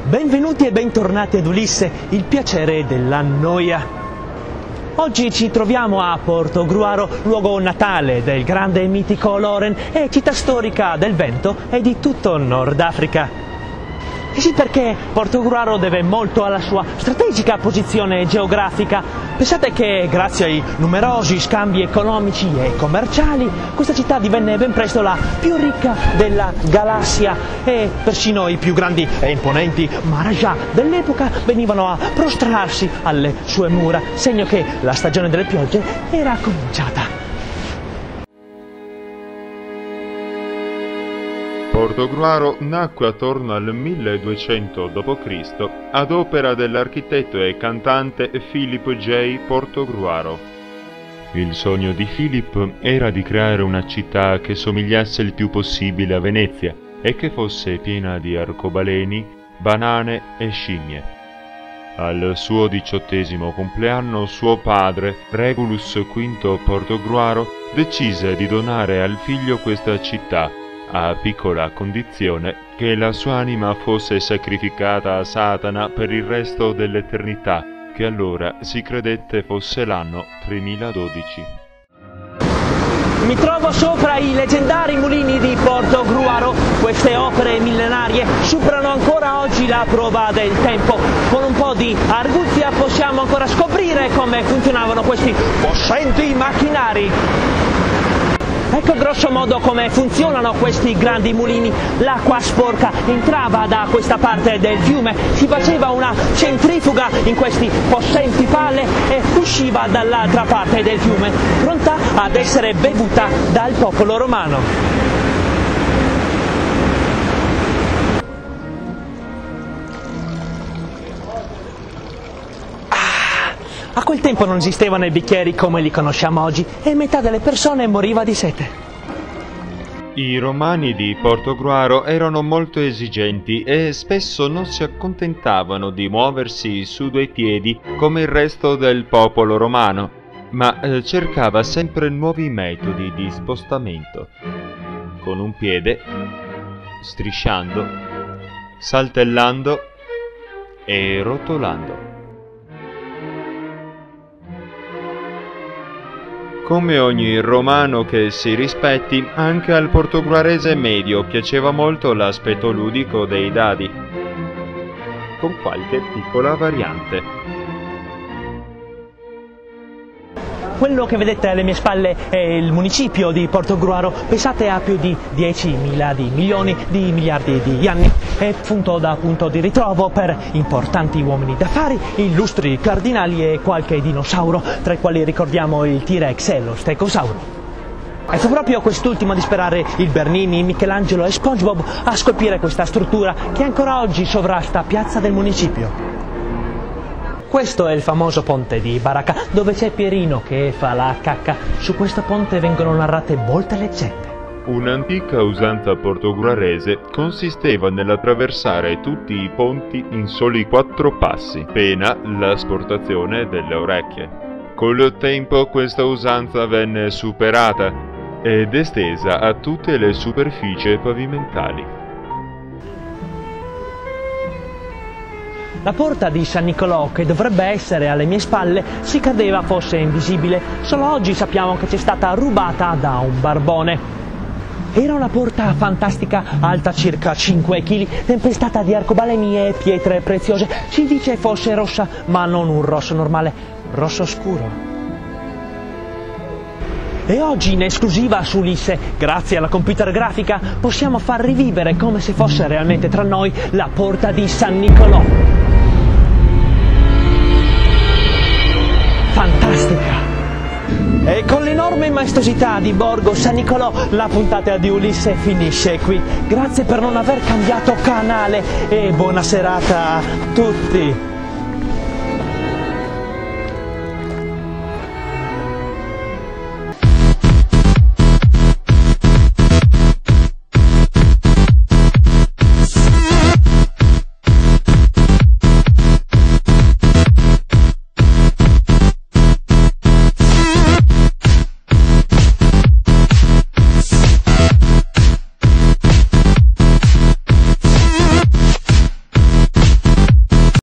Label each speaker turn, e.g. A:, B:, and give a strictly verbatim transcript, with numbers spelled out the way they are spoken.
A: Benvenuti e bentornati ad Ulisse, il piacere della noia. Oggi ci troviamo a Portogruaro, luogo natale del grande e mitico Loren e città storica del vento e di tutto il Nord Africa. E sì, perché Portogruaro deve molto alla sua strategica posizione geografica. Pensate che grazie ai numerosi scambi economici e commerciali questa città divenne ben presto la più ricca della galassia e persino i più grandi e imponenti Maharaja dell'epoca venivano a prostrarsi alle sue mura, segno che la stagione delle piogge era cominciata.
B: Portogruaro nacque attorno al milleduecento dopo Cristo ad opera dell'architetto e cantante Philip J. Portogruaro. Il sogno di Philip era di creare una città che somigliasse il più possibile a Venezia e che fosse piena di arcobaleni, banane e scimmie. Al suo diciottesimo compleanno suo padre, Regulus V Portogruaro, decise di donare al figlio questa città, a piccola condizione che la sua anima fosse sacrificata a Satana per il resto dell'eternità, che allora si credette fosse l'anno tremiladodici.
A: Mi trovo sopra i leggendari mulini di Portogruaro. Queste opere millenarie superano ancora oggi la prova del tempo. Con un po' di arguzia possiamo ancora scoprire come funzionavano questi possenti macchinari. Ecco grosso modo come funzionano questi grandi mulini. L'acqua sporca entrava da questa parte del fiume, si faceva una centrifuga in questi possenti palle e usciva dall'altra parte del fiume, pronta ad essere bevuta dal popolo romano. A quel tempo non esistevano i bicchieri come li conosciamo oggi e metà delle persone moriva di sete.
B: I romani di Portogruaro erano molto esigenti e spesso non si accontentavano di muoversi su due piedi come il resto del popolo romano, ma eh, cercava sempre nuovi metodi di spostamento. Con un piede, strisciando, saltellando e rotolando. Come ogni romano che si rispetti, anche al portoguarese medio piaceva molto l'aspetto ludico dei dadi, con qualche piccola variante.
A: Quello che vedete alle mie spalle è il municipio di Portogruaro. Pensate a più di diecimila di milioni di miliardi di anni. È punto da punto di ritrovo per importanti uomini d'affari, illustri cardinali e qualche dinosauro, tra i quali ricordiamo il T-Rex e lo Stegosauro. E fu proprio quest'ultimo a disperare il Bernini, Michelangelo e SpongeBob a scolpire questa struttura che ancora oggi sovrasta piazza del municipio. Questo è il famoso ponte di Baracca, dove c'è Pierino che fa la cacca. Su questo ponte vengono narrate molte leggende.
B: Un'antica usanza portoguarese consisteva nell'attraversare tutti i ponti in soli quattro passi, pena l'asportazione delle orecchie. Col tempo questa usanza venne superata ed estesa a tutte le superfici pavimentali.
A: La porta di San Nicolò, che dovrebbe essere alle mie spalle, si credeva fosse invisibile. Solo oggi sappiamo che c'è stata rubata da un barbone. Era una porta fantastica, alta circa cinque chili, tempestata di arcobaleni e pietre preziose. Si dice fosse rossa, ma non un rosso normale, rosso scuro. E oggi in esclusiva su Ulisse, grazie alla computer grafica, possiamo far rivivere come se fosse realmente tra noi la porta di San Nicolò. Fantastica! E con l'enorme maestosità di Borgo San Nicolò la puntata di Ulisse finisce qui. Grazie per non aver cambiato canale e buona serata a tutti!